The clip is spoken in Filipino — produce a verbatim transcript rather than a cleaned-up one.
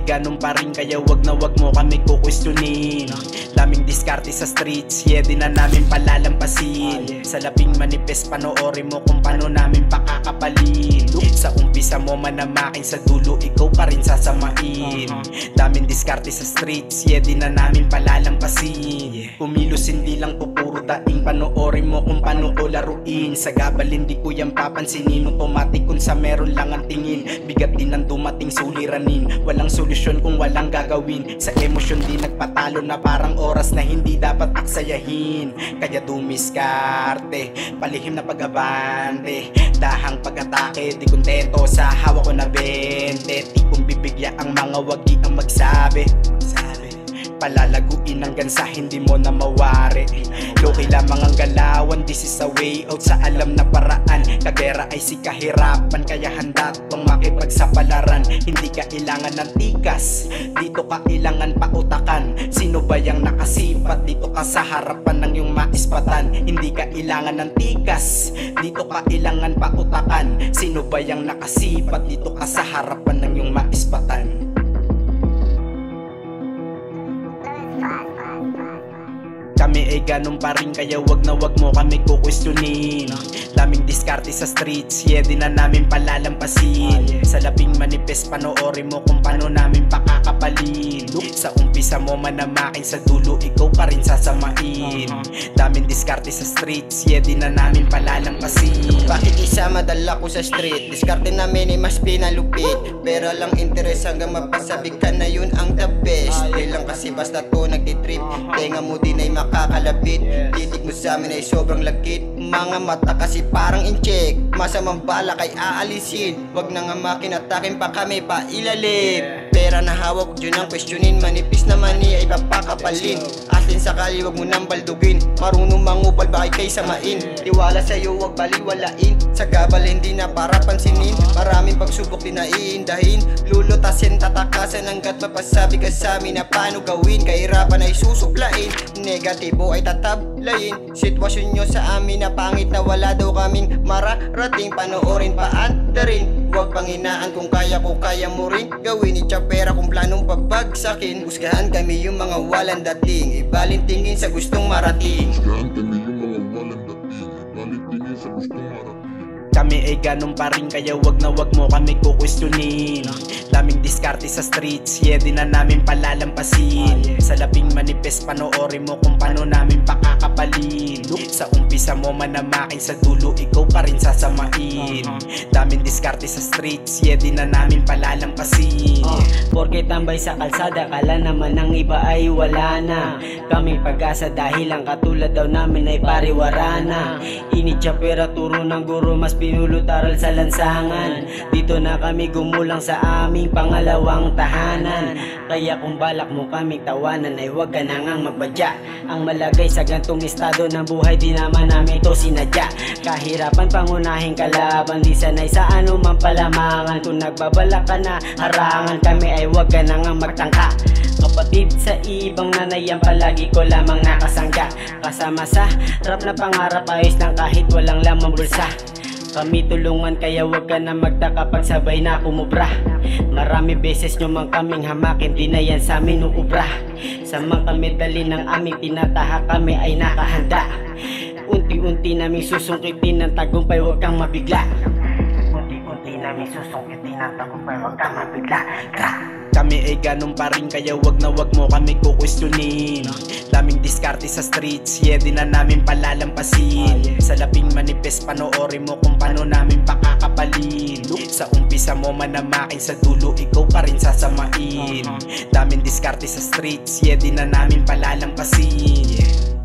ganun pa rin, kaya wag na wag mo kami kukwestiyonin. Daming diskarte sa streets, yeah, di na namin palalampasin. Sa labing manifest, panoorin mo kung paano namin pakakapalin. Sa umpisa mo manamakin, sa dulo ikaw pa rin sasamain. Daming diskarte sa streets, yeah, di na namin palalampasin. Kumilos hindi lang po puro daing, panoorin mo kung paano ko laruin. Sa gabal hindi ko yan papansinin, automatic kung sa meron lang ang tingin. Bigat din ang dumating suliranin, walang solusyon kung walang gagawin. Sa emosyon di nagpatalo na parang oras na hindi dapat aksayahin. Kaya dumiskarte, palihim na pag-abante, dahang pag-atake, di kontento sa hawak ko na bente. Di kong bibigya ang mga wagi ang magsabi, palalaguin hanggang sa hindi mo na mawari. Loki lamang ang galawan, this is a way out sa alam na paraan. Kagera ay si kahirapan, kaya handa tong makipagsapalaran. Hindi kailangan ng tikas, dito kailangan pautakan. Sino ba yung nakasipat, dito ka sa harapan ng iyong maispatan. Hindi kailangan ng tikas, dito kailangan pautakan. Sino ba yung nakasipat, dito ka sa harapan ng iyong maispatan. Kami ay ganun pa rin, kaya wag na wag mo kami kukwestiyonin. Daming diskarte sa streets, yeah, di na namin palalampasin. Sa labing manifest, panoorin mo kung paano namin pakakapalin. Sa umpisa mo manamakin, sa dulo ikaw pa rin sasamain. Daming diskarte sa streets, yeah, di na namin palalampasin. Bakit isa madala ko sa street? Diskarte namin ay mas pinalupit, pero lang interes hanggang mapasabi ka na yun ang the best. Di lang kasi basta to nagtitrip, tenga mo din ay makakalapit. Titig mo sa amin ay sobrang lagkit, mga mata kasi parang incheck. Masamang bala kay aalisin, wag na nga makinatakin pa kami pa ilalim. Pera na hawak, yun ang questionin, manipis naman niya ay papakapalin. Aslin sakali wag mo nang baldugin, marunong mangupal bakit kay samain. Tiwala sa'yo wag baliwalain, sa gabal hindi na para pansinin. Maraming pagsubok din na iindahin, lulutasin tatakasan hanggat mapasabi ka sa amin na paano gawin. Kahirapan ay susuplain, negatibo ay tatablayin. Sitwasyon nyo sa amin na pangit na wala daw kaming mararating. Panoorin paandarin, huwag panginaan kung kaya ko kaya mo rin gawin. Itsa pera kung planong pabagsakin, husgahan kami yung mga walang dating, ibalin tingin sa gustong marating. Husgahan kami yung mga walang dating, ibalin tingin sa gustong marating. Kami ay ganun pa rin, kaya wag na wag mo kami kukwestiyonin. Daming diskarte sa streets, yeah, di na namin palalampasin. Sa labing manifest, panoorin mo kung paano namin pakakapalin. Sa umpisa mo manamakin, sa dulo ikaw pa rin sasamain. Daming diskarte sa streets, yeah, di na namin palalampasin. uh, Porke tambay sa kalsada, kala naman ng iba ay wala na. Kaming pag-asa dahil ang katulad daw namin ay pariwara na. Init siya pera, turo ng guro, mas pinulot aral sa lansangan. Dito na kami gumulang sa aming pangalawang tahanan. Kaya kung balak mo kaming tawanan ay huwag ka na ngang magbadya. Ang malagay sa gantong estado ng buhay, di naman namin ito sinadya. Kahirapan pangunahing kalaban, di sanay sa anumang palamangan. Kung nagbabalak ka na harangan kami ay huwag ka na ngang magtangka. Kapatid sa ibang nanayan, palagi ko lamang nakasangga. Kasama sa rap na pangarap, ayos lang kahit walang lamang bulsa. Kami tulungan kaya wag ka na magtaka pag sabay na kumubra. Marami beses nyo mang kaming hamakin, di na yan sa amin uubra. Sa mga medali ng aming tinataha, kami ay nakahanda. Unti-unti naming susungkitin ng tagumpay, wag kang mabigla. Unti-unti naming susungkitin ng tagumpay, wag kang mabigla. Kami ay ganun pa rin, kaya wag na wag mo kami kukwestiyonin. Daming diskarte sa streets, yeah, di na namin palalampasin. Sa labing manifest, panoorin mo kung paano namin pakakapalin. Sa umpisa mo manamakin, sa dulo ikaw pa rin sasamain. Daming diskarte sa streets, yeah, di na namin palalampasin.